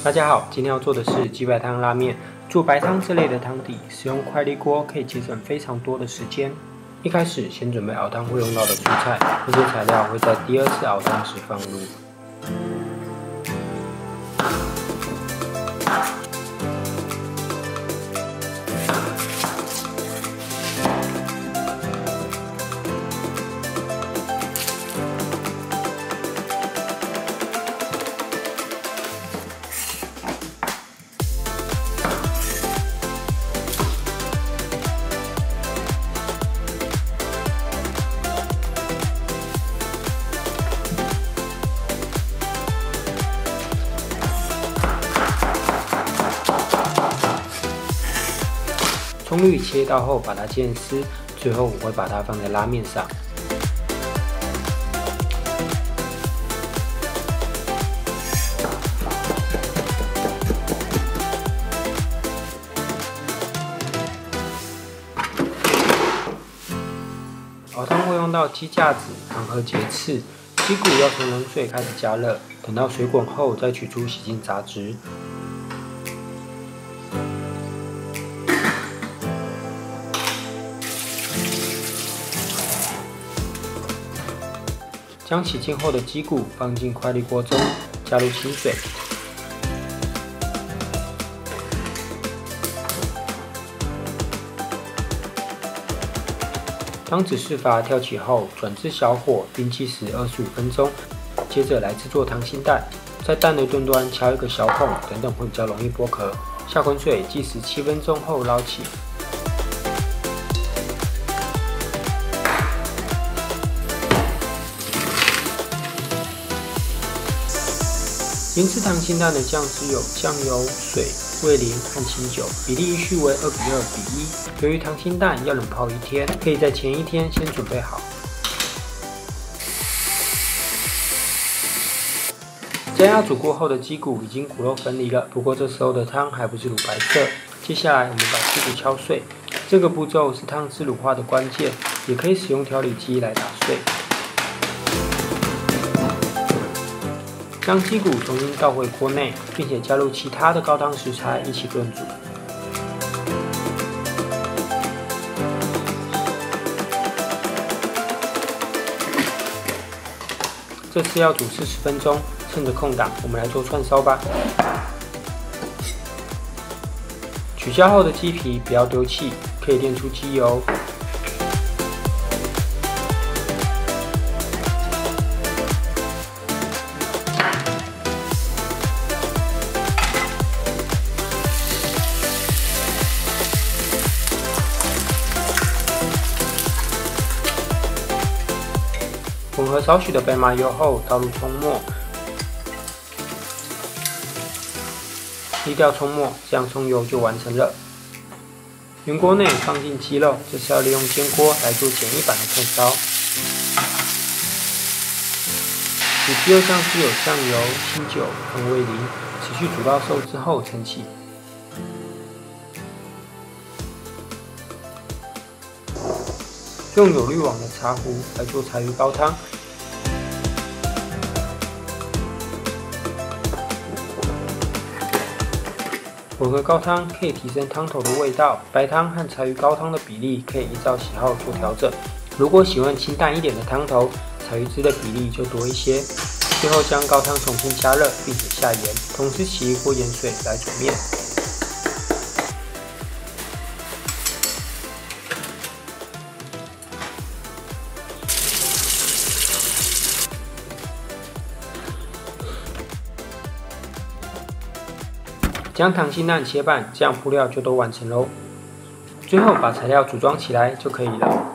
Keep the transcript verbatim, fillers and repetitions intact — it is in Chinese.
大家好，今天要做的是鸡白汤拉面。做白汤这类的汤底，使用快力锅可以节省非常多的时间。一开始先准备熬汤会用到的蔬菜，这些材料会在第二次熬汤时放入。 葱绿切到后，把它煎丝，最后我会把它放在拉面上。熬汤会用到鸡架子、糖和节刺，鸡骨要从冷水开始加热，等到水滚后再取出洗净杂质。 将洗净后的鸡骨放进快力锅中，加入清水，当指示阀跳起后，转至小火，并计时二十五分钟。接着来制作溏心蛋，在蛋的端端敲一个小孔，等等会比较容易剥壳。下滚水计时七分钟后捞起。 腌制溏心蛋的酱汁有酱油、水、味淋和清酒，比例依序为二比二比一。由于溏心蛋要冷泡一天，可以在前一天先准备好。加压煮过后的鸡骨已经骨肉分离了，不过这时候的汤还不是乳白色。接下来我们把鸡骨敲碎，这个步骤是汤汁乳化的关键，也可以使用调理机来打碎。 将鸡骨重新倒回锅内，并且加入其他的高汤食材一起炖煮。这次要煮四十分钟，趁着空档，我们来做串烧吧。取下后的鸡皮不要丢弃，可以煸出鸡油。 混合少许的白麻油后，倒入葱末，沥掉葱末，这样葱油就完成了。原锅内放进鸡肉，这是要利用煎锅来做简易版的串烧。煮鸡肉酱是有酱油、清酒和味淋，持续煮到熟之后盛起。 用有滤网的茶壶来做柴鱼高汤。混合高汤可以提升汤头的味道，白汤和柴鱼高汤的比例可以依照喜好做调整。如果喜欢清淡一点的汤头，柴鱼汁的比例就多一些。最后将高汤重新加热，并且下盐，同时起一锅盐水来煮面。 将溏心蛋切半，这样铺料就都完成喽。最后把材料组装起来就可以了。